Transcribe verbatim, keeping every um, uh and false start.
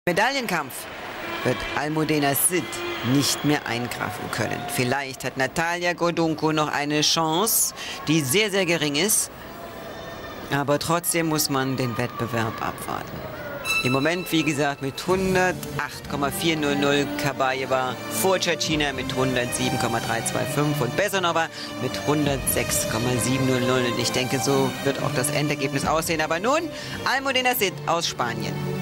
Medaillenkampf wird Almudena Cid nicht mehr eingreifen können. Vielleicht hat Natalia Gordunko noch eine Chance, die sehr, sehr gering ist. Aber trotzdem muss man den Wettbewerb abwarten. Im Moment, wie gesagt, mit hundertacht Komma vierhundert Kabayeva vor Cecchina mit hundertsieben Komma dreihundertfünfundzwanzig und Bessonova mit hundertsechs Komma siebenhundert. Und ich denke, so wird auch das Endergebnis aussehen. Aber nun Almudena Cid aus Spanien.